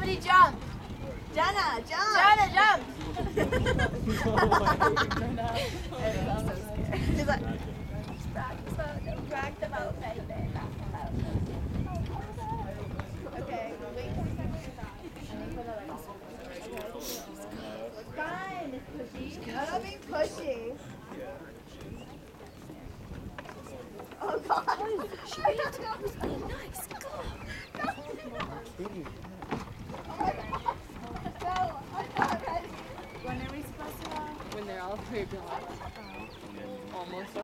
Somebody jump. Jana, jump! Jana, jump! I'm so scared. She's like, Drag the boat, baby. okay, wait. Fine, it's pushy. I'm not being pushy. Oh God. She really was being nice. Go. When are we supposed to When they're all three black. Almost.